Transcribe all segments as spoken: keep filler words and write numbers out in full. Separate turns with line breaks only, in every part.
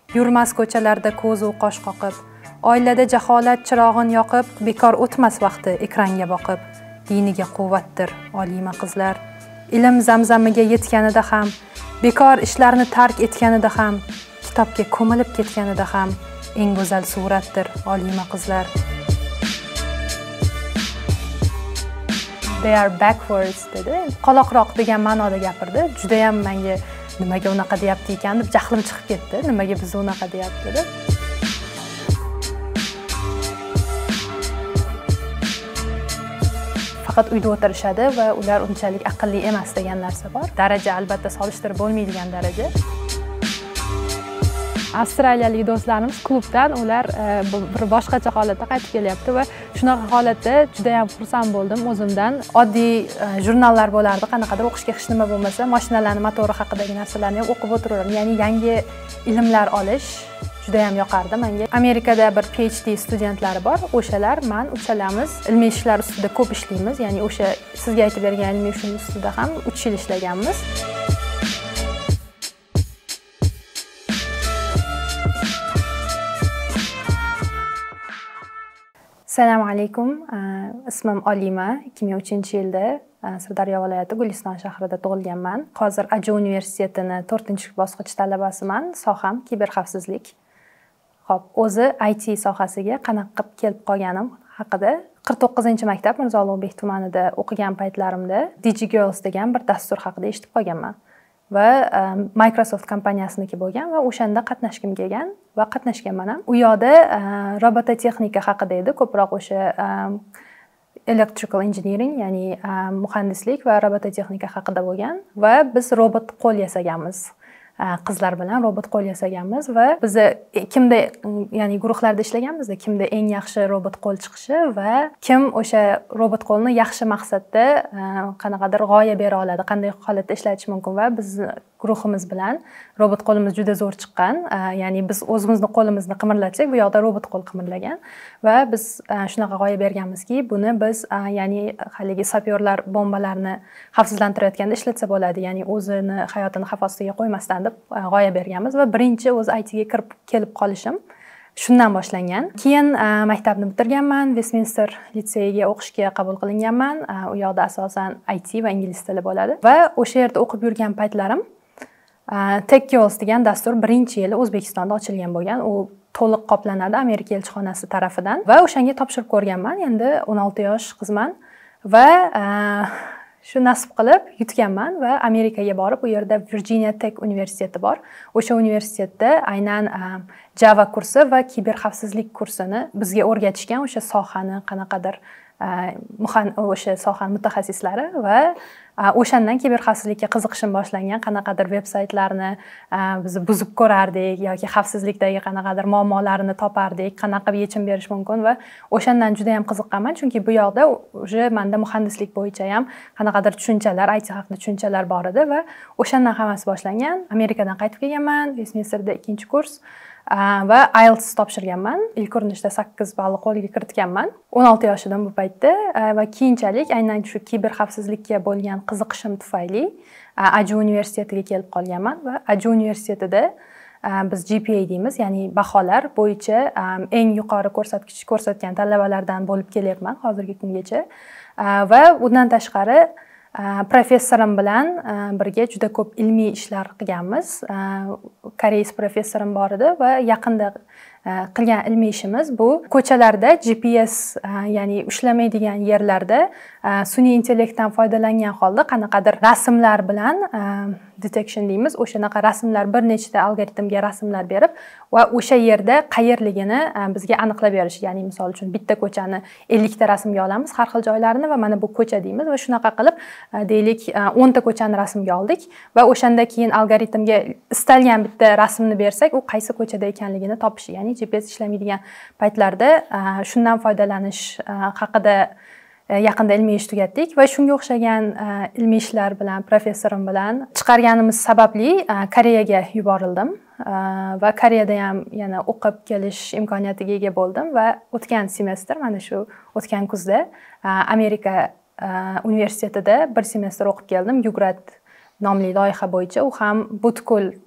Yurmas ko'chalarda ko'zu qosh qoqib, oilada jaholat chirog'in yoqib, bekor o'tmas vaqti ekranga boqib. Diniga quvvatdir olima qizlar. Ilm zamzamiga yetganida ham, bekor ishlarni tark etganida ham, kitobga ko'milib ketganida ham eng go'zal suratdir olima qizlar. They are backwards dedi. Qoloqroq degan ma'noda gapirdi. Juda ham menga nimaga unaqa deyapti ekan deb jahlim chiqib ketdi. Nimaga biz unaqa deyapti deb. Faqat uyda o'tirishadi va ular unchalik aqlli emas degan narsa bor. Daraja albatta solishtirib bo'lmaydigan daraja. Avstraliyalik do'stlarimiz klubdan ular bir boshqacha holatda qaytib kelyapti va shunaqa holatda juda ham xursand bo'ldim o'zimdan. Oddiy jurnallar bo'lardi, qanaqadir o'qishga hech nima bo'lmasa, mashinalarning motori haqidagi narsalarni ham o'qib o'tiraverdim. Ya'ni yangi ilmlar olish juda ham yoqardi menga. Amerikada bir PhD studentlari bor. O'shalar, men uchalamiz ilmiy ishlar ustida ko'p ishlaymiz. Ya'ni o'sha sizga aytib bergan ilmiy ishlar ustida ham uch yil ishlaganmiz. Assalomu alaykum. Ismim Olima. ikki ming uchinchi yilda Sirdaryo viloyati Guliston shahrida tug'ilganman. Hozir Ajo universitetini to'rtinchi bosqich talabasiman. Soham kiberxavfsizlik. Xo'p, o'zi I T sohasiga qanaqa qilib kelib qolganim haqida qirq to'qqizinchi maktab Mirzo Ulug'bek tumanida o'qigan paytlarimda DigiGirls degan bir dastur haqida eshitib qolganman. Va Microsoft kompaniyasiniki bo'lgan va o'shanda qatnashgim kelgan va qatnashganman ham. U yoqda robototexnika haqida edi, ko'proq o'sha electrical engineering, ya'ni muhandislik va robototexnika haqida bo'lgan va biz robot qo'l yasaganmiz. Qizlar bilan robot qo'l yasaganmiz va biz kimda, ya'ni guruhlarda ishlaganmizda, kimda eng yaxshi robot qo'l chiqishi va kim o'sha robot qo'lni yaxshi maqsadda qanaqadir g'oya bera oladi, qanday holatda ishlatish mumkin va biz guruhimiz bilan robot qo'limiz juda zo'r chiqqan. Ya'ni biz o'zimizni qo'limizni qimirlatsak, bu yoqda robot qo'l qimirlagan va biz shunaqa g'oya berganmizki, buni biz ya'ni haligi sapyorlar bombalarni xavfsizlantirayotganda ishlatsa bo'ladi, ya'ni o'zini hayotini xavf ostiga qo'ymasdan deb g'oya berganmiz va birinchi o'z I T ga kirib kelib qolishim shundan boshlangan. Keyin maktabni bitirganman, Westminster litseyiga o'qishga qabul qilinganman. U yoqda asosan I T va ingliz tili bo'ladi va o'sha yerda o'qib yurgan paytlarim TechGirls degan dastur birinchi yili O'zbekistonda ochilgan bo'lgan. U to'liq qoplanadi Amerika elchixonasi tarafidan va o'shanga topshirib ko'rganman. Endi o'n olti yosh qizman va shu nasib qilib yutganman va Amerikaga borib, u yerda Virginia Tech universiteti bor. O'sha universitetda aynan Java kursi va kiberxavfsizlik kursini bizga o'rgatishgan, o'sha sohani qanaqadir o'sha sohaning mutaxassislari va o'shandan kiberxavfsizlikka qiziqishim boshlangan. Qanaqadir veb-saytlarni biz buzib ko'rardik yoki xavfsizlikdagi qanaqadir muammolarni topardik, qanaqa yechim berish mumkin va o'shandan juda ham qiziqqanman, chunki bu yoqda o'sha menda muhandislik bo'yicha ham qanaqadir tushunchalar, I T haqida tushunchalar bor edi va o'shandan hammasi boshlangan. Amerikadan qaytib kelganman, Westminsterda ikkinchi kurs va I E L T S topshirganman. Ilk urinishda sakkiz ball qo'lga kiritganman. o'n olti yoshimdan bu paytda va keyinchalik aynan shu kiberxavfsizlikka bo'lgan qiziqishim tufayli Ajo universitetiga kelib qolganman va Ajo universitetida biz G P A deymiz, ya'ni baholar bo'yicha eng yuqori ko'rsatkich ko'rsatgan talabalardan bo'lib kelyapman hozirgi kungacha va undan tashqari professorim bilan birga juda ko'p ilmiy ishlar qilganmiz. Koreys professorim bor edi va yaqinda qilgan ilmiy ishimiz bu ko'chalarda G P S, ya'ni ushlamaydigan yerlarda sun'iy intellektdan foydalangan holda qanaqadir rasmlar bilan detection deymiz, o'shanaqa rasmlar, bir nechta algoritmga rasmlar berib va o'sha yerda qayerligini bizga aniqlab berish. Ya'ni misol uchun bitta ko'chani ellik ta rasmga olamiz, har xil joylarini va mana bu ko'cha deymiz va shunaqa qilib deylik o'n ta ko'chani rasmga oldik va o'shanda keyin algoritmga istalgan bitta rasmni bersak, u qaysi ko'chada ekanligini topish, ya'ni G P S ishlamaydigan paytlarda shundan foydalanish haqida yaqinda ilmiy ish tugatdik va shunga o'xshagan ilmiy ishlar bilan professorim bilan chiqarganimiz sababli Koreyaga yuborildim va Koreyada ham yana o'qib kelish imkoniyatiga ega bo'ldim va o'tgan semestr, mana shu o'tgan kuzda Amerika universitetida bir semestr o'qib keldim. Yugrad nomli loyiha bo'yicha, u ham butkul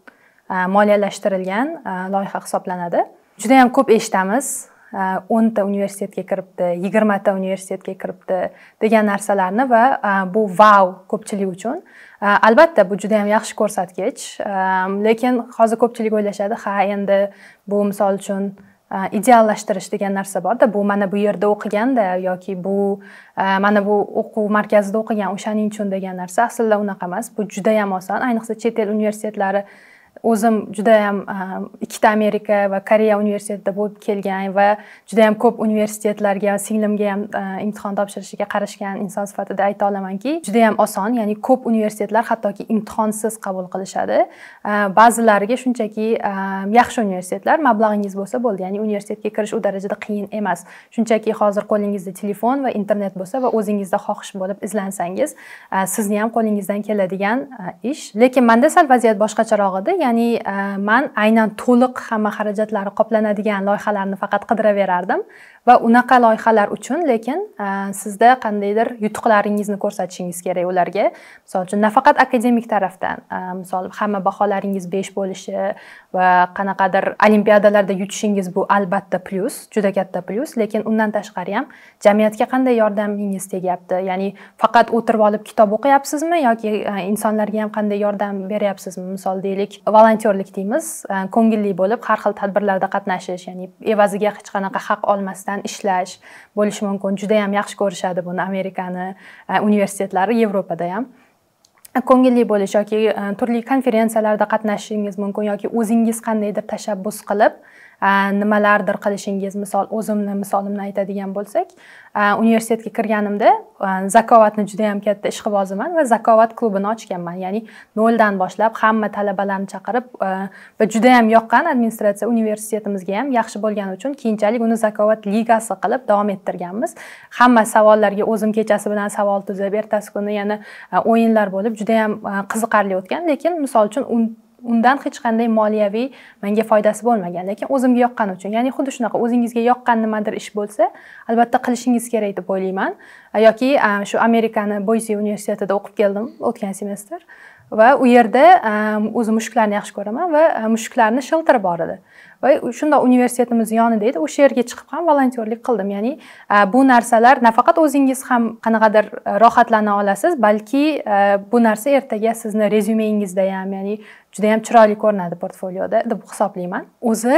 moliyalashtirilgan loyiha hisoblanadi. Juda ham ko'p eshitamiz. o'nta universitetga kiribdi, yigirmata universitetga kiribdi degan narsalarni va bu wow ko'pchilik uchun. Albatta bu juda ham yaxshi ko'rsatkich, lekin hozir ko'pchilik o'ylashadi, ha endi bu misol uchun ideallashtirish degan narsa borda, bu mana bu yerda o'qiganda yoki bu mana bu o'quv markazida o'qigan o'shaning uchun degan narsa aslida unaqa emas. Bu juda ham oson, ayniqsa chet el universitetlari. O'zim juda ham ikkita Amerika va Koreya universitetida bo'lib kelgan va juda ham ko'p universitetlarga, singlimga ham imtihon topshirishiga qarashgan inson sifatida ayta olamanki, juda ham oson, ya'ni ko'p universitetlar hattoki imtihonsiz qabul qilishadi. Ba'zilariga shunchaki yaxshi universitetlar, mablag'ingiz bo'lsa bo'ldi, ya'ni universitetga kirish u darajada qiyin emas. Shunchaki hozir qo'lingizda telefon va internet bo'lsa va o'zingizda xohish bo'lib izlansangiz, sizni ham qo'lingizdan keladigan ish. Lekin menda sal vaziyat boshqacharoq edi. Ya'ni men aynan to'liq hamma xarajatlari qoplanadigan loyihalarni faqat qidiraverardim va unaqa loyihalar uchun lekin sizda qandaydir yutuqlaringizni ko'rsatishingiz kerak ularga. Misol uchun nafaqat akademik tarafdan, misol hamma baholaringiz besh bo'lishi va qanaqadir olimpiadalarda yutishingiz bu albatta plyus, juda katta plyus, lekin undan tashqari ham jamiyatga qanday yordamingiz tegyapti? Ya'ni faqat o'tirib olib kitob o'qiyapsizmi yoki insonlarga ham qanday yordam beryapsizmi? Misol deylik, volontyorlik deymiz, ko'ngilli bo'lib har xil tadbirlarda qatnashish, ya'ni evaziga hech qanaqa haq olmasdan ishlash bo'lishi mumkin. Juda ham yaxshi ko'rishadi buni Amerikani universitetlari, Yevropada ham. Ko'ngilli bo'lish yoki turli konferensiyalarda qatnashishingiz mumkin yoki o'zingiz qandaydir tashabbus qilib nimalardir qilishingiz. Misol o'zimni misolimni aytadigan bo'lsak, universitetga kirganimda zakovatni juda ham katta ishqiboziman va zakovat klubini ochganman. Ya'ni noldan boshlab hamma talabalarni chaqirib va juda ham yoqqan administratsiya universitetimizga ham yaxshi bo'lgani uchun keyinchalik uni zakovat ligasi qilib davom ettirganmiz. Hamma savollarga o'zim kechasi bilan savol tuzib, ertasi kuni yana o'yinlar bo'lib juda ham qiziqarli o'tgan, lekin misol uchun undan hech qanday moliyaviy menga foydasi bo'lmagan, lekin o'zimga yoqqani uchun. Ya'ni xuddi shunaqa o'zingizga yoqqan nimadir ish bo'lsa, albatta qilishingiz kerak deb o'ylayman. Yoki shu Amerikani Boise universitetida o'qib keldim o'tgan semestr va u yerda o'zim mushuklarni yaxshi ko'raman va mushuklarni shelteri bor edi. Va shunda universitetimiz yonida edi, o'sha yerga chiqib ham volontyorlik qildim. Ya'ni bu narsalar nafaqat o'zingiz ham qanaqadir rohatlana olasiz, balki bu narsa ertaga sizni rezyumengizda ham, ya'ni juda ham chiroyli ko'rinadi portfolioda deb hisoblayman. O'zi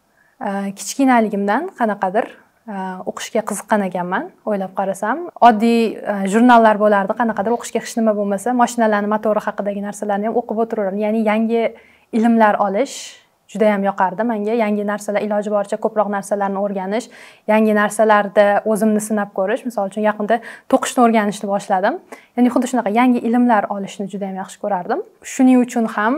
kichkinaligimdan qanaqadir o'qishga qiziqqan ekanman, o'ylab qarasam. Oddiy jurnallar bo'lardi, qanaqadir o'qishga hech nima bo'lmasa, mashinalarning motori haqidagi narsalarni ham o'qib o'tiraverdim. Ya'ni yangi ilmlar olish juda ham yoqardi menga. Yangi narsalar, iloji boricha ko'proq narsalarni o'rganish, yangi narsalarda o'zimni sinab ko'rish. Misol uchun yaqinda to'qishni o'rganishni boshladim. Ya'ni xuddi shunaqa yangi ilmlar olishni juda ham yaxshi ko'rardim. Shuning uchun ham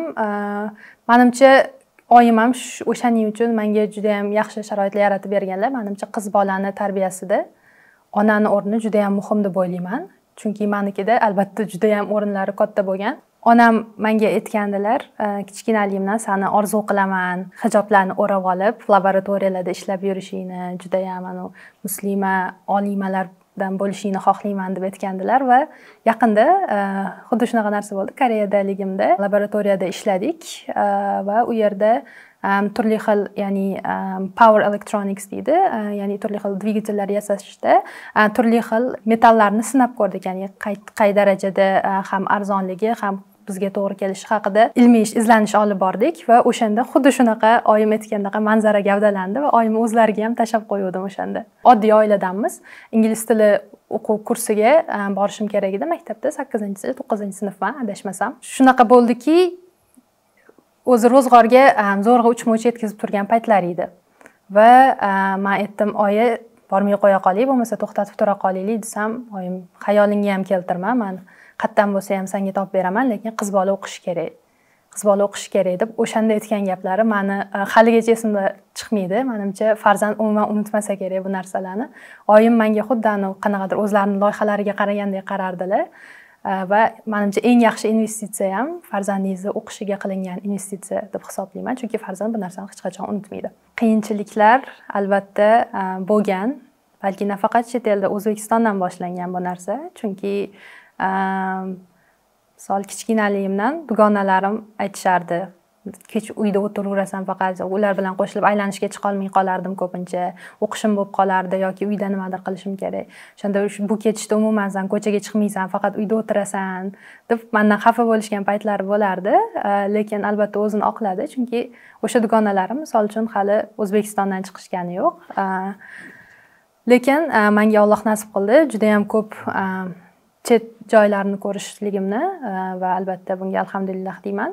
menimcha oyim ham o'shaning uchun menga juda ham yaxshi sharoitlar yaratib berganlar. Menimcha qiz bolani tarbiyasida onani o'rni juda ham muhim deb o'ylayman. Chunki menikida albatta juda ham o'rinlari katta bo'lgan. Onam menga aytgandilar, kichkinaligimdan seni orzu qilaman, hijoblarni o'rab olib, laboratoriyalarda ishlab yurishingni, juda ham ana muslima olimalardan bo'lishingni xohlayman deb aytgandilar va yaqinda xuddi shunaqa narsa bo'ldi. Koreyadaligimda laboratoriyada ishladik va u yerda turli xil, ya'ni power electronics deydi, ya'ni turli xil dvigatellar yasashda turli xil metallarni sinab ko'rdik, ya'ni qay, qay darajada ham arzonligi ham bizga to'g'ri kelishi haqida ilmiy izlanish olib bordik va o'shanda xuddi shunaqa oyim aytgandaqa manzara gavdalandi va oyim o'zlariga ham tashlab qo'yuvdim o'shanda. Oddiy oiladanmiz. Ingliz tili o'quv kursiga borishim kerak edi maktabda, sakkizinchi to'qqizinchi sinfman, adashmasam. Shunaqa bo'ldiki, o'zi ro'zg'orga zo'rg'a uch-mo'ch yetkazib turgan paytlar edi. Va men aytdim, oyi, bormay qo'ya qoling, bo'lmasa to'xtatib tura qolaylik desam, oyim xayolingga ham keltirma, men qatdan bo'lsa ham senga topib beraman, lekin qiz bola o'qish kerak. Qiz bola o'qish kerak deb o'shanda aytgan gaplari meni haligacha esimda chiqmaydi. Menimcha farzand umuman unutmasa kerak bu narsalarni. Oyim menga xuddi qanaqadir o'zlarining loyihalariga qaragandek qarardilar. Va menimcha eng yaxshi investitsiya ham farzandingizni o'qishiga qilingan investitsiya deb hisoblayman, chunki farzand bu narsani hech qachon unutmaydi. Qiyinchiliklar albatta bo'lgan, balki nafaqat chet elda, O'zbekistondan boshlangan bu narsa, chunki misol kichkinaligimdan dugonalarim aytishardi, kech uyda o'tiraverasan faqat, ular bilan qo'shilib aylanishga chiqa olmay qolardim ko'pincha. O'qishim bo'lib qolardi yoki uyda nimadir qilishim kerak. O'shanda bu ketishda umuman sen ko'chaga chiqmaysan, faqat uyda o'tirasan deb mendan xafa bo'lishgan paytlari bo'lardi. Lekin albatta o'zini oqladi, chunki o'sha dugonalarim misol uchun hali O'zbekistondan chiqishgani yo'q. Lekin menga Alloh nasib qildi, juda ham ko'p chet joylarni ko'rishligimni va albatta bunga alhamdulillah deyman.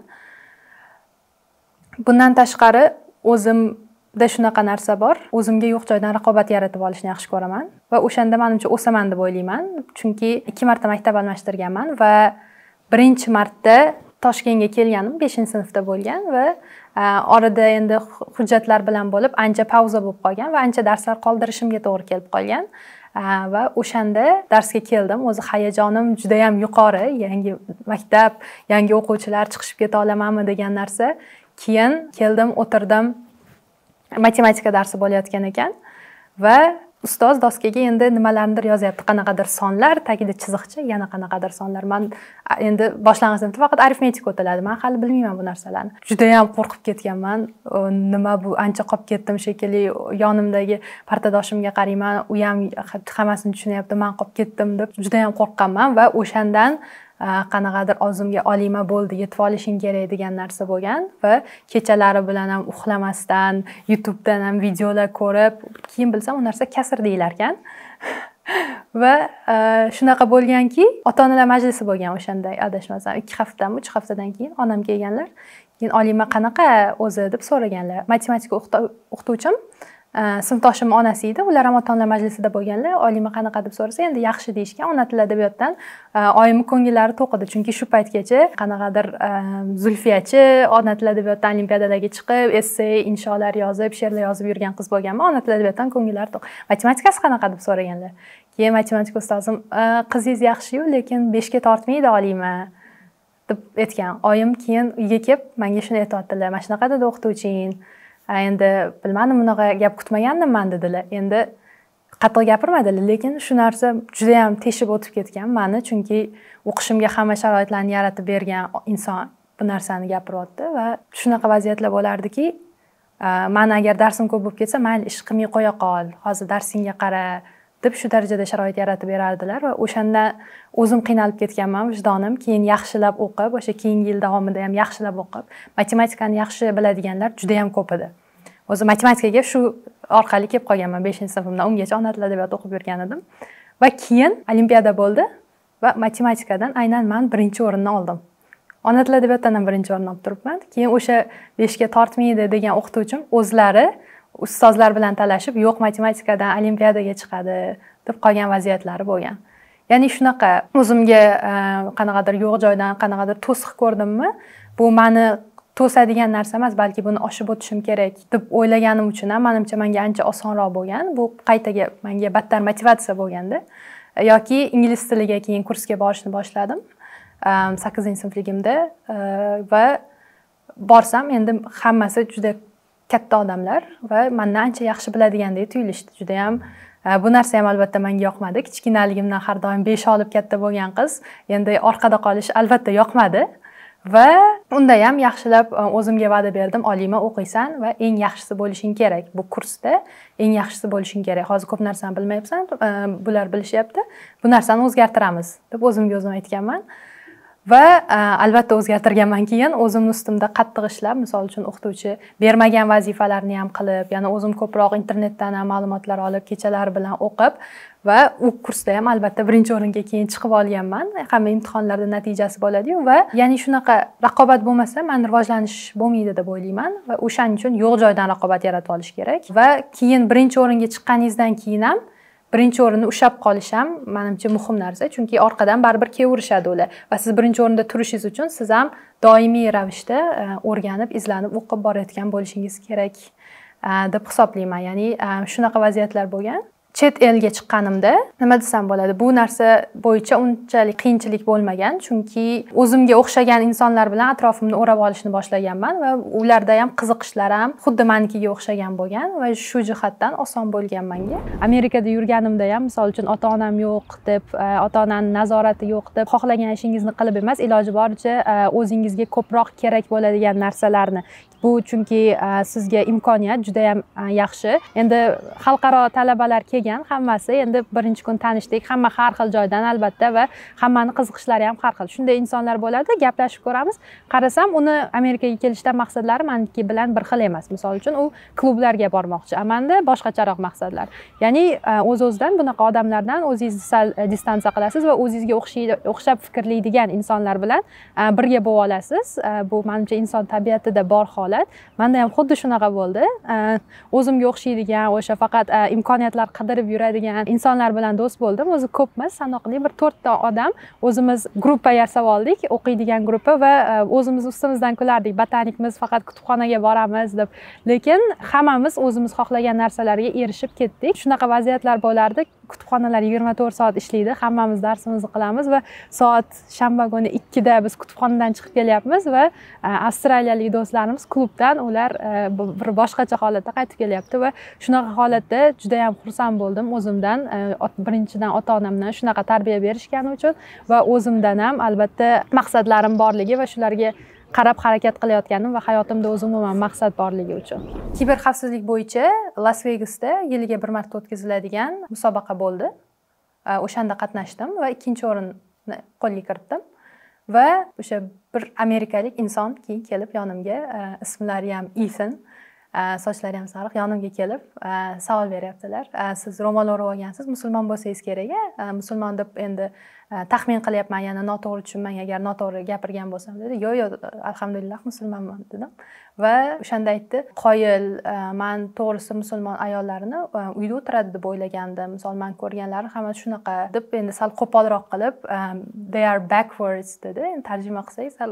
Bundan tashqari o'zimda shunaqa narsa bor, o'zimga yo'q joydan raqobat yaratib olishni yaxshi ko'raman va o'shanda menimcha o'saman deb o'ylayman, chunki ikki marta maktab almashtirganman va birinchi marta Toshkentga kelganim beshinchi sinfda bo'lgan va orada endi hujjatlar bilan bo'lib ancha pauza bo'lib qolgan va ancha darslar qoldirishimga to'g'ri kelib qolgan. Va o'shanda darsga keldim. O'zi hayajonim juda ham yuqori, yangi maktab, yangi o'quvchilar chiqishib keta olamanmi degan narsa. Keyin keldim, o'tirdim. Matematika darsi bo'layotgan ekan va ustoz doskaga endi nimalarnidir yozyapti, qanaqadir sonlar, tagida chiziqcha, yana qanaqadir sonlar. Men endi boshlang'ich sinfda faqat arifmetik o'tiladi. Men hali bilmayman bu narsalarni. Juda ham qo'rqib ketganman. Nima bu, ancha qolib ketdim shekilli. Yonimdagi partadoshimga qarayman, u ham hammasini tushunyapti, men qolib ketdim deb juda ham qo'rqqanman va o'shandan qanaqadir o'zimga olima bo'ldi, yetib olishing kerak degan narsa bo'lgan va kechalari bilan ham uxlamasdan, YouTubedan ham videolar ko'rib, keyin bilsam u narsa kasr deyilar ekan. Va shunaqa bo'lganki, ota-onalar majlisi bo'lgan o'shanda, adashmasam ikki haftami, uch haftadan keyin onam kelganlar. Keyin Olima qanaqa o'zi deb so'raganlar. Matematika o'qituvchim sinfdoshim onasi edi, ular ham ota-onalar majlisida bo'lganlar. Olima qanaqa deb so'rasa, endi yaxshi deyishgan. Ona tili adabiyotdan oyimni ko'ngillari to'qidi, chunki shu paytgacha qanaqadir Zulfiyachi ona tili adabiyotdan olimpiadalarga chiqib, essay, insholar yozib, she'rlar yozib yurgan qiz bo'lganman. Ona tili adabiyotdan ko'ngillari to'q. Matematikasi qanaqa deb so'raganlar. Keyin matematika ustozim, qizingiz yaxshi-yu, lekin beshga tortmaydi Olima deb aytgan. Oyim keyin uyga kelib menga shuni aytibdilar. Mana shunaqa dedi o'qituvching. Endi bilmadim, bunaqa gap kutmagandim men dedilar. Endi qattiq gapirmadilar, lekin shu narsa juda ham teshib o'tib ketgan meni, chunki o'qishimga hamma sharoitlarni yaratib bergan inson bu narsani gapiryapti va shunaqa vaziyatlar bo'lardiki, men agar darsim ko'p bo'lib ketsa, mayli ish qilmay qo'ya qol, hozir darsingga qara deb shu darajada sharoit yaratib berardilar va o'shanda o'zim qiynalib ketganman, vijdonim. Keyin yaxshilab o'qib, o'sha keyingi yil davomida ham yaxshilab o'qib, matematikani yaxshi biladiganlar juda ham ko'p edi. O'zi matematikaga shu orqali kelib qolganman beshinchi sinfimdan. Ungacha ona tili adabiyoti o'qib yurgan edim. Va keyin olimpiada bo'ldi va matematikadan aynan men birinchi o'rinni oldim. Ona tili adabiyotdan ham birinchi o'rinni olib turibman. Keyin o'sha beshga tortmaydi degan o'qituvchim o'zlari ustozlar bilan talashib, yo'q, matematikadan olimpiadaga chiqadi deb qolgan vaziyatlari bo'lgan. Ya'ni shunaqa o'zimga qanaqadir yo'q joydan qanaqadir to'siq ko'rdimmi, bu meni to'sadigan narsa emas, balki buni oshib o'tishim kerak deb o'ylaganim uchun ham menimcha menga ancha osonroq bo'lgan. Bu qaytaga menga battar motivatsiya bo'lganda. Yoki ingliz tiliga keyin kursga borishni boshladim sakkizinchi sinfligimda va borsam endi hammasi juda katta odamlar va mendan ancha yaxshi biladigandek tuyulishdi. Juda ham bu narsa ham albatta menga yoqmadi. Kichkinaligimdan har doim besh olib katta bo'lgan qiz endi orqada qolish albatta yoqmadi va unda ham yaxshilab o'zimga va'da berdim. Olima o'qiysan va eng yaxshisi bo'lishing kerak. Bu kursda eng yaxshisi bo'lishing kerak. Hozir ko'p narsani bilmayapsan, bular bilishyapti. Bu narsani o'zgartiramiz deb o'zimga o'zim aytganman. Va albatta o'zgartirganman. Keyin o'zimning ustimda qattiq ishlab, misol uchun o'qituvchi bermagan vazifalarni ham qilib, yana o'zim ko'proq internetdan ham ma'lumotlar olib, kechalari bilan o'qib va u kursda ham albatta birinchi o'ringa keyin chiqib olganman. Hamma imtihonlarda natijasi bo'ladi-yu va ya'ni shunaqa raqobat bo'lmasa, men rivojlanish bo'lmaydi deb o'ylayman va o'shaning uchun yo'q joydan raqobat yaratib olish kerak. Va keyin birinchi o'ringa chiqqaningizdan keyin ham birinchi o'rinni ushlab qolish ham menimcha muhim narsa, chunki orqadan baribir kelaverishadi ular va siz birinchi o'rinda turishingiz uchun siz ham doimiy ravishda o'rganib, izlanib, o'qib borayotgan bo'lishingiz kerak deb hisoblayman. Ya'ni shunaqa vaziyatlar bo'lgan. chet elga chiqqanimda nima desam bo'ladi, bu narsa bo'yicha unchalik qiyinchilik bo'lmagan, chunki o'zimga o'xshagan insonlar bilan atrofimni o'rab olishni boshlaganman va ularda ham qiziqishlar ham xuddi menikiga o'xshagan bo'lgan va shu jihatdan oson bo'lgan menga. Amerikada yurganimda ham, misol uchun, ota-onam yo'q deb, ota-onam nazorati yo'q deb xohlagan ishingizni qilib emas, iloji boricha o'zingizga ko'proq kerak bo'ladigan narsalarni, bu chunki sizga imkoniyat juda ham yaxshi. Endi xalqaro talabalar kelgan hammasi, endi birinchi kun tanishdik, hamma har xil joydan albatta va hammani qiziqishlari ham har xil. Shunday insonlar bo'ladi, gaplashib ko'ramiz. Qarasam, uni Amerikaga kelishdan maqsadlari meniki bilan bir xil emas. Misol uchun, u klublarga bormoqchi, amanda boshqacharoq maqsadlar. Ya'ni o'z-o'zidan bunaqa odamlardan o'zingizni sal distansiya qilasiz va o'zingizga o'xshab fikrlaydigan insonlar bilan birga bo'lib olasiz. Bu menimcha inson tabiatida bor holat. Menda ham xuddi shunaqa bo'ldi. O'zimga o'xshaydigan, o'sha faqat imkoniyatlar qidirib yuradigan insonlar bilan do'st bo'ldim. O'zi ko'pmiz, sanoqli bir to'rtta odam o'zimiz gruppa yasab oldik, o'qiydigan gruppa va o'zimiz ustimizdan kulardik. Botanikmiz, faqat kutubxonaga boramiz deb. Lekin hammamiz o'zimiz xohlagan narsalarga erishib ketdik. Shunaqa vaziyatlar bo'lardi. Kutubxonalar yigirma to'rt soat ishlaydi. Hammamiz darsimizni qilamiz va soat shanba kuni ikkida biz kutubxonadan chiqib kelyapmiz va avstraliyalik do'stlarimiz klubdan ular bir boshqacha holatda qaytib kelyapti va shunaqa holatda juda ham xursand bo'ldim o'zimdan. Birinchidan ota-onamdan shunaqa tarbiya berishgani uchun va o'zimdan ham albatta maqsadlarim borligi va shularga qarab harakat qilayotganim va hayotimda o'zim umuman maqsad borligi uchun. Kiber xavfsizlik bo'yicha Las Vegasda yiliga bir marta o'tkaziladigan musobaqa bo'ldi. O'shanda qatnashdim va ikkinchi o'rinni qo'lga kiritdim. Va o'sha bir amerikalik inson keyin kelib yonimga, ismlari ham Ethan, sochlari ham sariq, yonimga kelib savol beryaptilar. Siz ro'mol o'rab olgansiz, musulmon bo'lsangiz kerak-a? Musulmon deb endi taxmin qilyapman, yana noto'g'ri tushunmang agar noto'g'ri gapirgan bo'lsam dedi. Yo'q, yo'q, alhamdulillah musulmonman dedim. Va o'shanda aytdi, qoyil, men to'g'risi musulmon ayollarini uyda o'tiradi deb o'ylagandim. Misol, men ko'rganlari hammasi shunaqa deb, endi sal qo'polroq qilib, they are backwards dedi. Endi tarjima qilsak, sal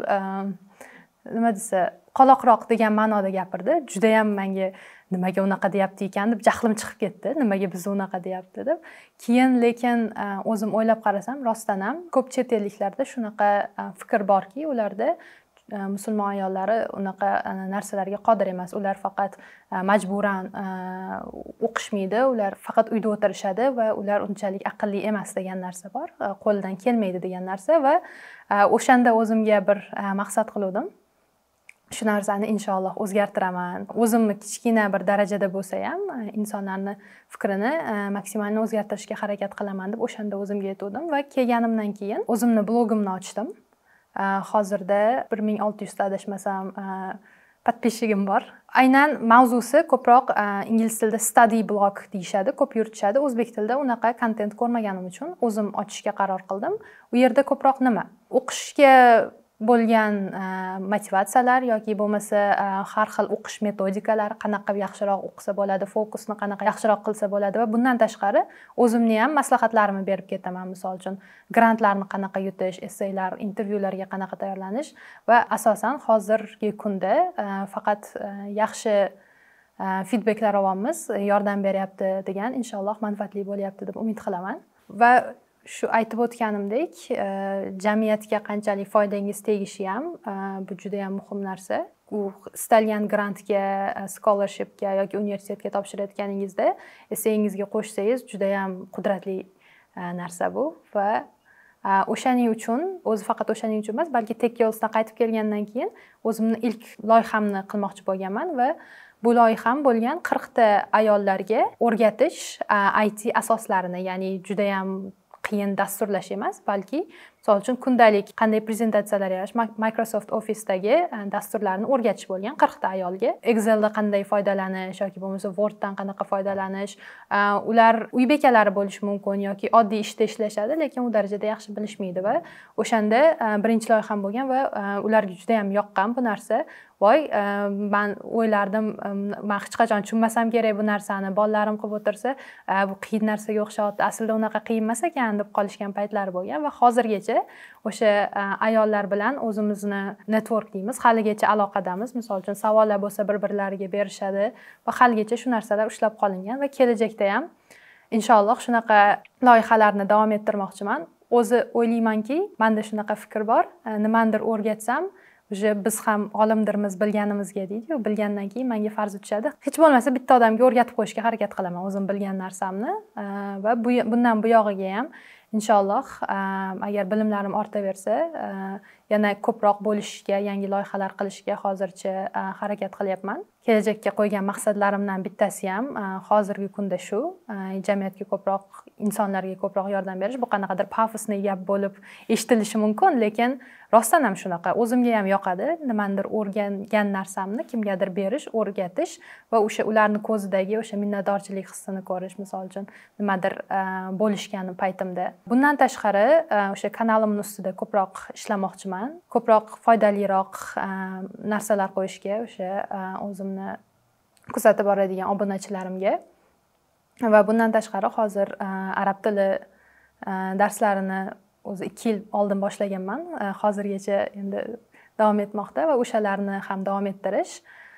nima desa, qoloqroq degan ma'noda gapirdi. Juda ham menga nimaga unaqa deyapti ekan deb jahlim chiqib ketdi. Nimaga bizni unaqa deyapti deb. Keyin lekin o'zim o'ylab qarasam, rostdan ham ko'p chet elliklarda shunaqa fikr borki, ularda musulmon ayollari unaqa narsalarga qodir emas. Ular faqat majburan o'qishmaydi, ular faqat uyda o'tirishadi va ular unchalik aqlli emas degan narsa bor. Qo'ldan kelmaydi degan narsa va o'shanda o'zimga bir maqsad qildim. Shu narsani inshaalloh o'zgartiraman. O'zimni kichkina bir darajada bo'lsa ham insonlarni fikrini maksimalni o'zgartirishga harakat qilaman deb o'shanda o'zimga aytdim va kelganimdan keyin o'zimni blogimni ochdim. Hozirda bir ming olti yuz ta adashmasam podpисчигim bor. Aynan mavzusi ko'proq ingliz tilida study blog deyishadi, ko'p yuritishadi. O'zbek tilida unaqa kontent ko'rmaganim uchun o'zim ochishga qaror qildim. U yerda ko'proq nima? O'qishga bo'lgan motivatsiyalar yoki bo'lmasa har xil o'qish metodikalari, qanaqa yaxshiroq o'qisa bo'ladi, fokusni qanaqa yaxshiroq qilsa bo'ladi va bundan tashqari o'zimni ham maslahatlarimni berib ketaman. Misol uchun, grantlarni qanaqa yutish, essaylar, intervyularga qanaqa tayyorlanish va asosan hozirgi kunda faqat yaxshi feedbacklar olyapmiz, yordam beryapti degan, inshaalloh manfaatli bo'lyapti deb umid qilaman. Va shu aytib o'tganimdek, jamiyatga qanchalik foydangiz tegishi ham bu juda ham muhim narsa. U istalgan grantga, scholarshipga yoki universitetga topshirayotganingizda essayingizga qo'shsangiz juda ham qudratli narsa bu va o'shaning uchun, o'zi faqat o'shaning uchun emas, balki Tech Girlsdan qaytib kelgandan keyin o'zimni ilk loyihamni qilmoqchi bo'lganman va bu loyiham bo'lgan qirq ta ayollarga o'rgatish I T asoslarini, ya'ni juda ham qiyin dasturlash emas, balki misol uchun kundalik qanday prezentatsiyalar yarash, Microsoft Office'dagi dasturlarni o'rgatish bo'lgan qirq ta ayolga. Excel'da qanday foydalanish yoki bo'lmasa Worddan qanaqa foydalanish. Ular uy bekalari bo'lishi mumkin yoki oddiy ishda ishlashadi, lekin u darajada yaxshi bilishmaydi va o'shanda birinchi loyiham bo'lgan va ularga juda ham yoqqan bu narsa. Voy, men o'ylardim, men hech qachon tushunmasam kerak bu narsani. Bolalarim qilib o'tirsa, bu qiyin narsaga o'xshayapti. Aslida unaqa qiyin emas ekan deb qolishgan paytlari bo'lgan va hozirgacha o'sha ayollar bilan o'zimizni network deymiz, haligacha aloqadamiz. Misol uchun savollar bo'lsa bir-birlariga berishadi va haligacha shu narsalar ushlab qolingan va kelajakda ham inshaalloh shunaqa loyihalarni davom ettirmoqchiman. O'zi o'ylaymanki, menda shunaqa fikr bor, nimanidir o'rgatsam уже biz ham olimdirmiz bilganimizga deydi-ku, bilgandan keyin menga farzi tushadi. Hech bo'lmasa bitta odamga o'rgatib qo'yishga harakat qilaman o'zim bilgan narsamni va bundan bu yog'iga ham inshaalloh agar bilimlarim ortaversa, yana ko'proq bo'lishishga, yangi loyihalar qilishga hozircha harakat qilyapman. Kelajakka qo'ygan maqsadlarimdan bittasi ham hozirgi kunda shu, jamiyatga ko'proq, insonlarga ko'proq yordam berish. Bu qanaqadir pafosli gap bo'lib eshitilishi mumkin, lekin rostdan ham shunaqa. O'zimga ham yoqadi nimanidir o'rgangan narsamni kimgadir berish, o'rgatish va o'sha ularni ko'zidagi o'sha minnatdorchilik hissini ko'rish, misol uchun nimadir bo'lishgani paytimda. Bundan tashqari, o'sha kanalimning ustida ko'proq ishlamoqchiman. Ko'proq foydaliroq narsalar qo'yishga, o'sha o'zimni kuzatib boradigan obunachilarimga. Va bundan tashqari hozir arab tili darslarini o'zi ikki yil oldin boshlaganman. Hozirgacha endi davom etmoqda va o'shalarni ham davom ettirish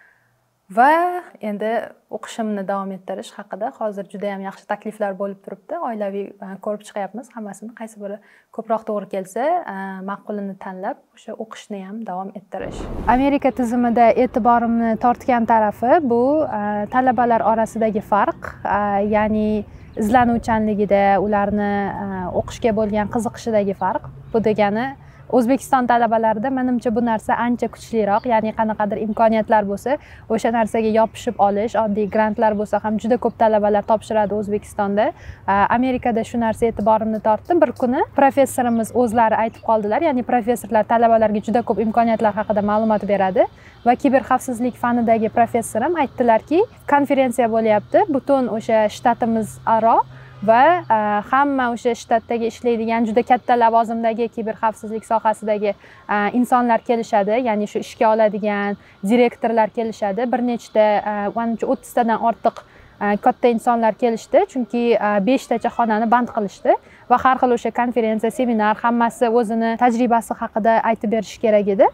va endi o'qishimni davom ettirish haqida hozir juda ham yaxshi takliflar bo'lib turibdi. Oilaviy ko'rib chiqyapmiz hammasini, qaysi biri ko'proq to'g'ri kelsa, ma'qulini tanlab o'sha o'qishni ham davom ettirish. Amerika tizimida e'tiborimni tortgan tarafi bu talabalar orasidagi farq, ya'ni izlanuvchanligida, ularni o'qishga bo'lgan qiziqishidagi farq. Bu degani O'zbekiston talabalarida menimcha bu narsa ancha kuchliroq, ya'ni qanaqadir imkoniyatlar bo'lsa, o'sha narsaga yopishib olish, oddiy grantlar bo'lsa ham juda ko'p talabalar topshiradi O'zbekistonda. Amerikada shu narsa e'tiborimni tortdi. Bir kuni professorimiz o'zlari aytib qoldilar, ya'ni professorlar talabalarga juda ko'p imkoniyatlar haqida ma'lumot beradi va kiberxavfsizlik fanidagi professorim aytdilarki, konferensiya bo'lyapti, butun o'sha shtatimiz aro va hamma o'sha shtatdagi ishlaydigan juda katta lavozimdagi kiberxavfsizlik sohasidagi insonlar kelishadi, ya'ni shu ishga oladigan direktorlar kelishadi. Bir nechta o'ttiz tadan ortiq katta insonlar kelishdi, chunki beshtacha xonani band qilishdi va har xil o'sha konferensiya, seminar hammasi o'zini tajribasi haqida aytib berish kerak edi.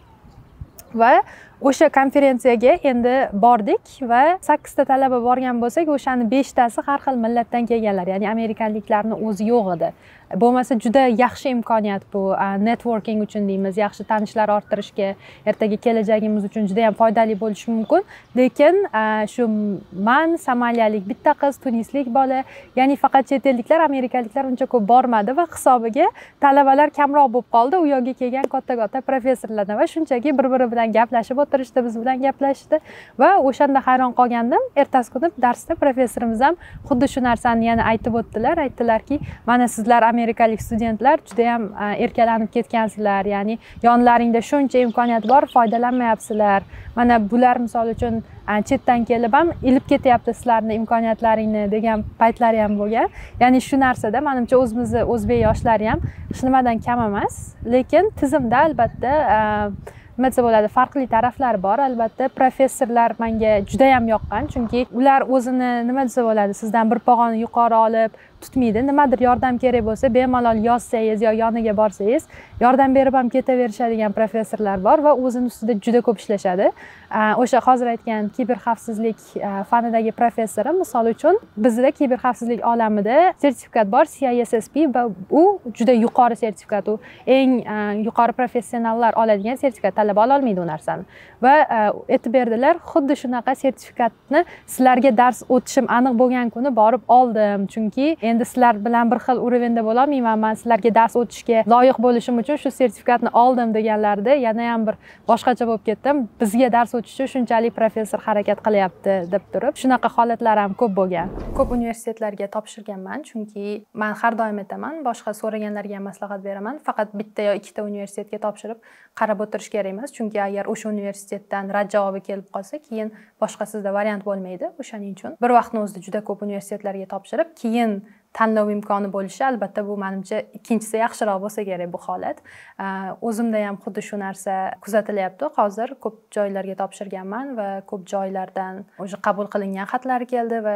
Va o'sha konferensiyaga endi bordik va sakkizta talaba borgan bo'lsak, o'shani beshtasi har xil millatdan kelganlar, ya'ni amerikanliklarning o'zi yo'q edi. Bo'lmasa juda yaxshi imkoniyat bu, networking uchun deymiz, yaxshi tanishlar orttirishga, ertaga kelajagimiz uchun juda ham foydali bo'lishi mumkin. Lekin shu man somaliyalik bitta qiz, tunislik bola, ya'ni faqat chet elliklar, amerikaliklar uncha ko'p bormadi va hisobiga talabalar kamroq bo'lib qoldi. U yerga kelgan katta-katta professorlardan va shunchaki bir-biri bilan gaplashib o'tirishdi, biz bilan gaplashdi va o'shanda hayron qolgandim. Ertasi kuni darsda professorimiz ham xuddi shu narsani yana aytib o'tdilar. Aytdilarki, mana sizlar amerikalik studentlar juda ham erkalanib ketgansizlar, ya'ni yonlaringda shuncha imkoniyat bor, foydalanmayapsizlar. Mana bular misol uchun chetdan kelib ham ilib ketyapti sizlarning imkoniyatlaringni degan paytlari ham bo'lgan. Ya'ni shu narsada menimcha o'zimizni o'zbek yoshlari ham hech nimadan kam emas, lekin tizimda albatta nima desa bo'ladi, farqli taraflar bor. Albatta professorlar menga juda ham yoqqan, chunki ular o'zini nima desa bo'ladi, sizdan bir pog'ona yuqori olib tutmaydi. Nimadir yordam kerak bo'lsa, bemalol yozsangiz yo yoniga borsangiz, yordam berib ham ketaverishadigan professorlar bor va o'zini ustida juda ko'p ishlashadi. O'sha hozir aytgan kiberxavfsizlik fanidagi professorim misol uchun bizda kiberxavfsizlik olamida sertifikat bor, C I S S P, va u juda yuqori sertifikat, u eng yuqori professionallar oladigan sertifikat, talaba ola olmaydi u narsani. Va aytib berdilar, xuddi shunaqa sertifikatni sizlarga dars o'tishim aniq bo'lgan kuni borib oldim, chunki endi sizlar bilan bir xil urovenda bo'la olmayman, men sizlarga dars o'tishga loyiq bo'lishim uchun shu sertifikatni oldim deganlarida yana ham bir boshqacha bo'lib ketdim. Bizga dars o'tish uchun shunchalik professor harakat qilyapti deb turib, shunaqa holatlar ham ko'p bo'lgan. Ko'p universitetlarga topshirganman, chunki men har doim aytaman, boshqa so'raganlarga ham maslahat beraman, faqat bitta yo ikkita universitetga topshirib qarab o'tirish kerak emas, chunki agar o'sha universitetdan rad javobi kelib qolsa, keyin boshqa sizda variant bo'lmaydi. O'shaning uchun bir vaqtni o'zida juda ko'p universitetlarga topshirib, keyin tanlov imkoni bo'lishi, albatta bu menimcha ikkinchisi yaxshiroq bo'lsa kerak bu holat. O'zimda ham xuddi shu narsa kuzatilyapti. Hozir ko'p joylarga topshirganman va ko'p joylardan o'sha qabul qilingan xatlar keldi va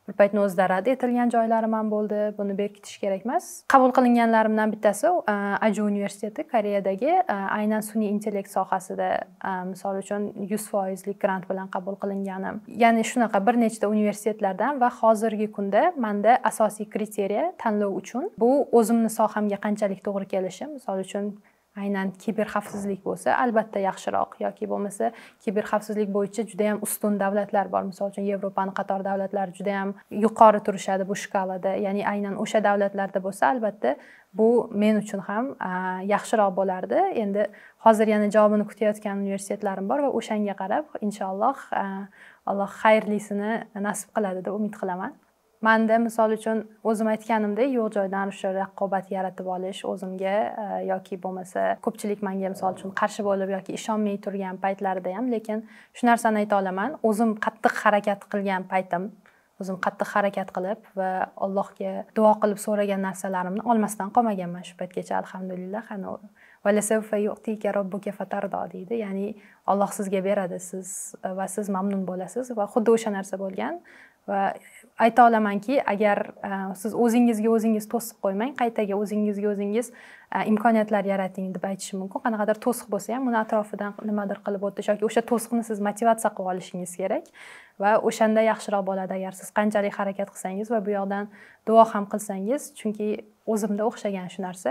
bir paytni o'zida rad etilgan joylarim ham bo'ldi. Buni berkitish kerak emas. Qabul qilinganlarimdan bittasi Aju universiteti, Koreyadagi, aynan sun'iy intellekt sohasida, misol uchun yuz foizlik grant bilan qabul qilinganim. Ya'ni shunaqa bir nechta universitetlardan va hozirgi kunda menda asosiy kriteriya tanlov uchun bu o'zimni sohamga qanchalik to'g'ri kelishi. Misol uchun aynan kiberxavfsizlik bo'lsa, albatta yaxshiroq, yoki bo'lmasa kiberxavfsizlik bo'yicha juda ham ustun davlatlar bor. Misol uchun Yevropaning qator davlatlari juda ham yuqori turishadi bu shkalada. Ya'ni aynan o'sha davlatlarda bo'lsa, albatta bu men uchun ham yaxshiroq bo'lardi. Endi hozir yana javobini kutayotgan universitetlarim bor va o'shanga qarab inshaalloh Alloh xayrlisini nasib qiladi deb umid qilaman. Menda misol uchun o'zim aytganimdek, yo'q joydan o'sha raqobat yaratib olish o'zimga yoki bo'lmasa ko'pchilik menga misol uchun qarshi bo'lib yoki ishonmay turgan paytlarida ham, lekin shu narsani ayta olaman, o'zim qattiq harakat qilgan paytim, o'zim qattiq harakat qilib va Allohga duo qilib so'ragan narsalarimni olmasdan qolmaganman shu paytgacha, alhamdulillah. Ana valasawfa yu'tika robbuka fatardo deydi. Ya'ni Alloh sizga beradi, siz va siz mamnun bo'lasiz va xuddi o'sha narsa bo'lgan. Va ayta olamanki, agar siz o'zingizga o'zingiz to'siq qo'ymang, qaytaga o'zingizga o'zingiz imkoniyatlar yarating deb aytishim mumkin. Qanaqadir to'siq bo'lsa ham, uni atrofidan nimadir qilib o'tish yoki o'sha to'siqni siz motivatsiya qilib olishingiz kerak va o'shanda yaxshiroq bo'ladi agar siz qanchalik harakat qilsangiz va bu yoqdan duo ham qilsangiz, chunki o'zimda o'xshagan shu narsa.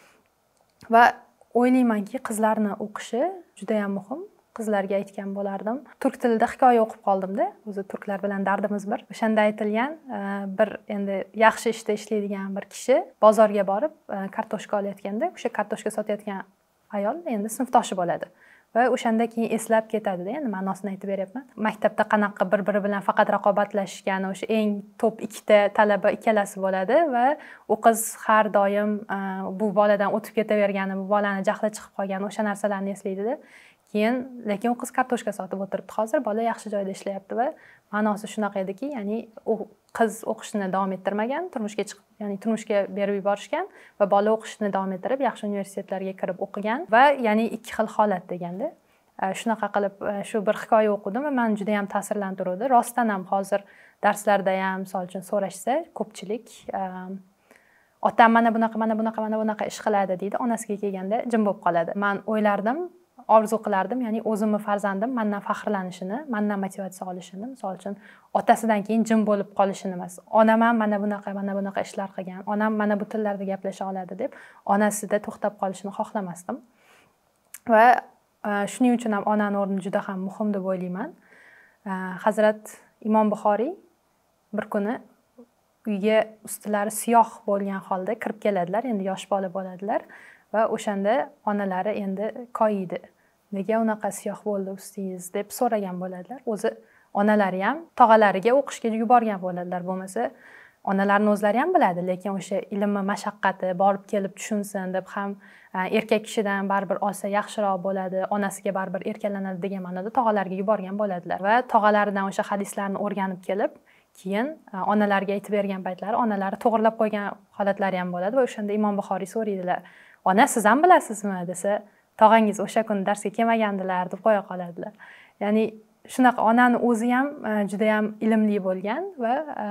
Va o'ylaymanki, qizlarni o'qishi juda ham muhim. Qizlarga aytgan bo'lardim. Turk tilida hikoya o'qib qoldim-da. O'zi turklar bilan dardimiz bir. O'shanda aytilgan bir endi yaxshi ishda ishlaydigan bir kishi bozorga borib kartoshka olayotganda, o'sha kartoshka sotayotgan ayol endi sinfdoshi bo'ladi. Va o'shanda keyin eslab ketadi-da, endi ma'nosini aytib beryapman. Maktabda qanaqa bir-biri bilan faqat raqobatlashgan, o'sha eng top ikkita talaba ikkalasi bo'ladi va u qiz har doim bu boladan o'tib ketavergani, bu bolani jahli chiqib qolgani, o'sha narsalarni eslaydi-da. Keyin lekin u qiz kartoshka sotib o'tiribdi. Hozir bola yaxshi joyda ishlayapti va ma'nosi shunaqa ediki, ya'ni u qiz o'qishni davom ettirmagan, turmushga chiqib, ya'ni turmushga berib yuborishgan va bola o'qishni davom ettirib, yaxshi universitetlarga kirib o'qigan va ya'ni ikki xil holat deganda. Shunaqa qilib shu bir hikoya o'qidim va meni juda ham ta'sirlantirdi. Rostdan ham hozir darslarda ham, misol uchun so'rashsa, ko'pchilik otam mana bunaqa, mana bunaqa, mana bunaqa ish qiladi deydi, onasiga kelganda jim bo'lib qoladi. Men o'ylardim, orzu qilardim, ya'ni o'zimni farzandim mendan faxrlanishini, mendan motivatsiya olishini, misol uchun otasidan keyin jim bo'lib qolishini emas. Onam ham mana bunaqa, mana bunaqa ishlar qilgan, onam mana bu tillarda gaplasha oladi deb onasida to'xtab qolishini xohlamasdim. Va shuning uchun ham onaning o'rni juda ham muhim deb o'ylayman. Hazrat Imom Buxoriy bir kuni uyga ustilari siyoh bo'lgan holda kirib keladilar, endi yosh bola bo'ladilar va o'shanda onalari endi koyiydi. Nega unaqa siyoh bo'ldi ustingiz deb so'ragan bo'ladilar. O'zi onalari ham tog'alariga o'qishga yuborgan bo'ladilar. Bo'lmasa onalarning o'zlari ham biladi, lekin o'sha ilmni mashaqqati borib kelib tushunsin deb ham erkak kishidan baribir olsa yaxshiroq bo'ladi, onasiga baribir erkalanadi degan ma'noda tog'alariga yuborgan bo'ladilar va tog'alaridan o'sha hadislarni o'rganib kelib, keyin onalariga aytib bergan paytlari onalari to'g'rilab qo'ygan holatlari ham bo'ladi va o'shanda Imom Buxoriy so'raydilar: "Ona, siz ham bilasizmi?" desa, "Tog'angiz o'sha kuni darsga kelmagandilar" deb qo'ya qoladilar. Ya'ni shunaqa onani o'zi ham juda ham ilmli bo'lgan va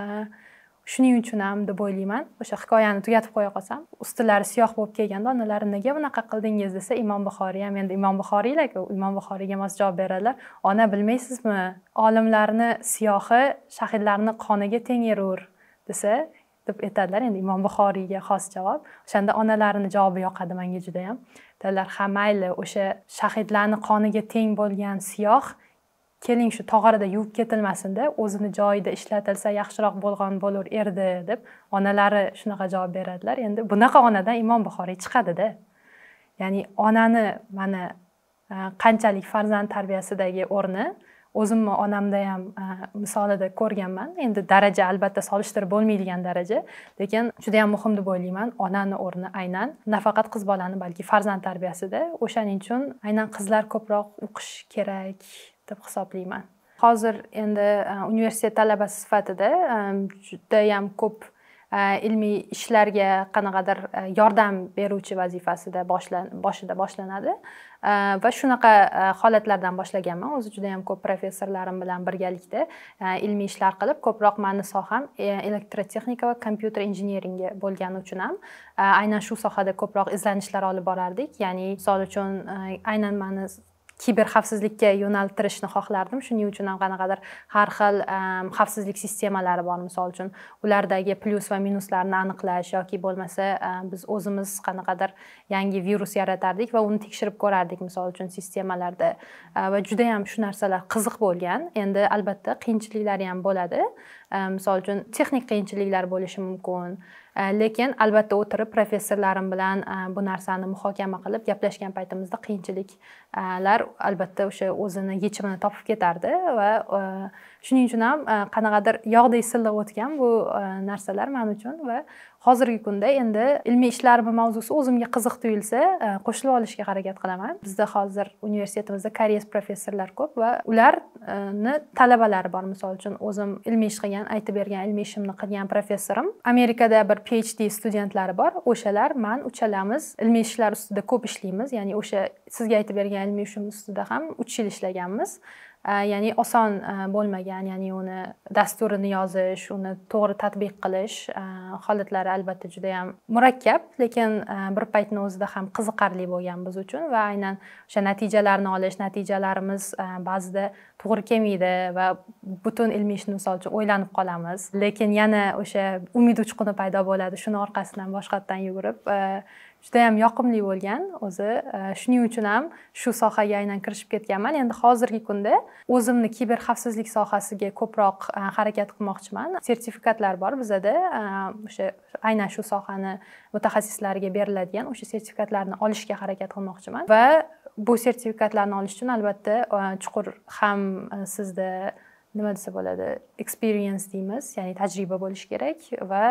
shuning uchun ham deb o'ylayman. O'sha hikoyani tugatib qo'ya qolsam, ustilari siyoh bo'lib kelganda onalari "Nega bunaqa qildingiz?" desa, Imom Buxoriy ham endi Imom Buxoriylar-ku, Imom Buxoriyga mos javob beradilar: "Ona, bilmaysizmi? Olimlarni siyohi shahidlarning qoniga teng erur" desa, deb aytadilar. Endi Imom Buxoriyga xos javob. O'shanda onalarining javobi yoqadi menga juda ham. Dedilar: "Ha, mayli, o'sha shahidlarning qoniga teng bo'lgan siyoh keling shu tog'orada yuvib ketilmasin-da, o'zini joyida ishlatilsa yaxshiroq bo'lgan bo'lar edi" deb onalari shunaqa javob beradilar. Endi bunaqa onadan Imom Buxoriy chiqadi-da. Ya'ni onani mana qanchalik farzand tarbiyasidagi o'rni o'zimni onamda ham misolida ko'rganman. Endi daraja albatta solishtirib bo'lmaydigan daraja, lekin juda ham muhim deb o'ylayman. Onaning o'rni aynan nafaqat qiz bolani, balki farzand tarbiyasida. O'shaning uchun aynan qizlar ko'proq o'qish kerak deb hisoblayman. Hozir endi universitet talabasi sifatida juda ham ko'p ilmiy ishlarga qanaqadir yordam beruvchi vazifasida boshida boshlanadi va shunaqa holatlardan boshlaganman. O'zi juda ham ko'p professorlarim bilan birgalikda ilmiy ishlar qilib, ko'proq meni soham elektrotexnika va kompyuter injeneringi bo'lgani uchun ham aynan shu sohada ko'proq izlanishlar olib borardik. Ya'ni misol uchun aynan meni kiber xavfsizlikka yo'naltirishni xohlardim. Shuning uchun ham qanaqadir har xil xavfsizlik sistemalari bor. Misol uchun ulardagi plyus va minuslarni aniqlash yoki bo'lmasa biz o'zimiz qanaqadir yangi virus yaratardik va uni tekshirib ko'rardik, misol uchun sistemalarda. Va juda ham shu narsalar qiziq bo'lgan. Endi albatta qiyinchiliklari ham bo'ladi. Misol uchun texnik qiyinchiliklar bo'lishi mumkin. Lekin albatta o'tirib professorlarim bilan bu narsani muhokama qilib gaplashgan paytimizda qiyinchiliklar albatta o'sha o'zini yechimini topib ketardi va shuning uchun ham qanaqadir yog'dek silliq o'tgan bu narsalar men uchun va hozirgi kunda endi ilmiy ishlarim mavzusi o'zimga qiziq tuyulsa qo'shilib olishga harakat qilaman. Bizda hozir universitetimizda koreys professorlar ko'p va ularni talabalari bor. Misol uchun o'zim ilmiy ish qilgan, aytib bergan ilmiy ishimni qilgan professorim Amerikada bir PhD studentlari bor. O'shalar men uchalamiz ilmiy ishlar ustida ko'p ishlaymiz. Ya'ni o'sha sizga aytib bergan ilmiy ishim ustida ham uch yil ishlaganmiz. Ya'ni oson bo'lmagan, ya'ni uni dasturini yozish, uni to'g'ri tatbiq qilish holatlari albatta juda ham murakkab, lekin bir paytning o'zida ham qiziqarli bo'lgan biz uchun va aynan o'sha natijalarni olish, natijalarimiz ba'zida to'g'ri kelmaydi va butun ilmiy ishni misol uchun o'ylanib qolamiz. Lekin yana o'sha umid uchquni paydo bo'ladi, shuni orqasidan boshqatdan yugurib juda ham yoqimli bo'lgan o'zi. Shuning uchun ham shu sohaga aynan kirishib ketganman. Endi hozirgi kunda o'zimni kiber xavfsizlik sohasiga ko'proq harakat qilmoqchiman. Sertifikatlar bor bizada. O'sha aynan shu sohani mutaxassislariga beriladigan o'sha sertifikatlarni olishga harakat qilmoqchiman va bu sertifikatlarni olish uchun albatta chuqur ham sizda nima desa bo'ladi, experience deymiz, ya'ni tajriba bo'lish kerak va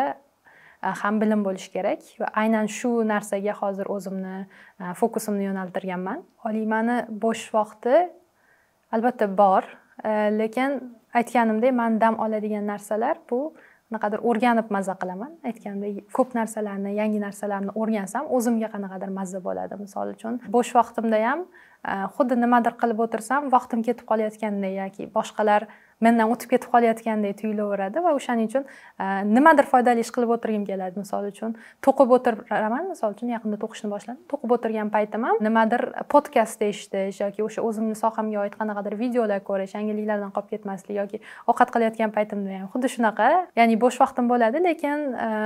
ham bilim bo'lish kerak va aynan shu narsaga hozir o'zimni fokusimni yo'naltirganman. Olimani bo'sh vaqti albatta bor, lekin aytganimdek men dam oladigan narsalar bu qanaqadir o'rganib maza qilaman. Aytganimdek ko'p narsalarni, yangi narsalarni o'rgansam o'zimga qanaqadir mazza bo'ladi. Misol uchun bo'sh vaqtimda ham xuddi nimadir qilib o'tirsam vaqtim ketib qolayotgandek yoki boshqalar mendan o'tib ketib qolayotgandek tuyulaveradi va o'shaning uchun nimadir foydali ish qilib o'tirgim keladi. Misol uchun to'qib o'tiraman, misol uchun yaqinda to'qishni boshladim. To'qib o'tirgan paytim ham nimadir podkast eshitish yoki o'sha o'zimning sohamga oid qanaqadir videolar ko'rish, yangiliklardan qolib ketmaslik yoki ovqat qilayotgan paytimda ham xuddi shunaqa, ya'ni bo'sh vaqtim bo'ladi, lekin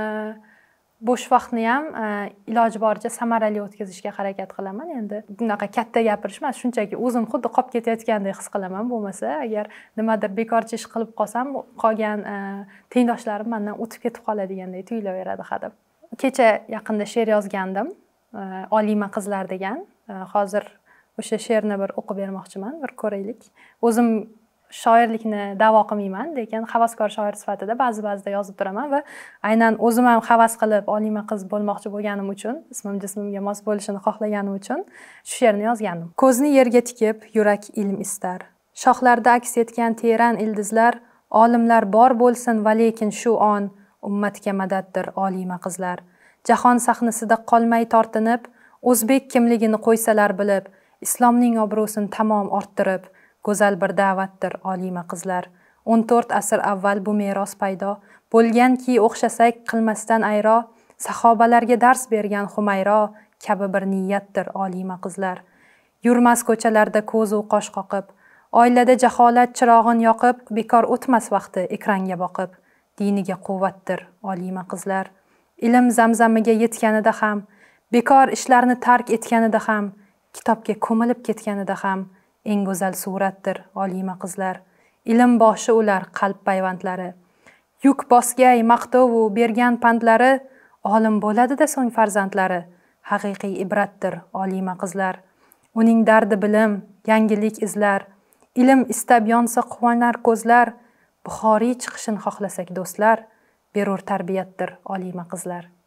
bo'sh vaqtni ham iloji boricha samarali o'tkazishga harakat qilaman. Endi bunaqa katta gapirish emas, shunchaki o'zim xuddi qolib ketayotgandek his qilaman. Bo'lmasa agar nimadir bekorchi ish qilib qolsam, qolgan tengdoshlarim mendan o'tib ketib qoladigandek tuyulaveradi hadeb. Kecha yaqinda she'r yozgandim, Olima qizlar degan. Hozir o'sha she'rni bir o'qib bermoqchiman, bir ko'raylik. O'zim shoirlikni da'vo qilmayman, lekin havaskor shoir sifatida ba'zi-ba'zida yozib turaman va aynan o'zim ham havas qilib olima qiz bo'lmoqchi bo'lganim uchun, ismim jismimga mos bo'lishini xohlaganim uchun shu she'rni yozgandim. Ko'zni yerga tikib, yurak ilm istar. Shoxlarda aks etgan teran ildizlar, olimlar bor bo'lsin va lekin shu on ummatga madaddir olima qizlar. Jahon sahnasida qolmay tortinib, o'zbek kimligini qo'ysalar bilib, islomning obro'sini tamom orttirib, go'zal bir da'vatdir olima qizlar. o'n to'rt asr avval bu meros paydo bo'lganki, o'xshasak qilmasdan ayro, sahobalarga dars bergan Humayro kabi bir niyatdir olima qizlar. Yurmas ko'chalarda ko'z u qosh qoqib, oilada jaholat chirog'in yoqib, bekor o'tmas vaqti ekranga boqib, diniga quvvatdir olima qizlar. Ilm zamzamiga yetganida ham, bekor ishlarni tark etganida ham, kitobga ko'milib ketganida ham eng go'zal suratdir olima qizlar. Ilm boshi ular qalb payvandlari. Yuk bosgay maqtov u bergan pandlari, olim bo'ladi-da so'ng farzandlari. Haqiqiy ibratdir olima qizlar. Uning dardi bilim, yangilik izlar. Ilm istab yonsa quvonar ko'zlar. Buxoriy chiqishini xohlasak do'stlar, berur tarbiyatdir olima qizlar.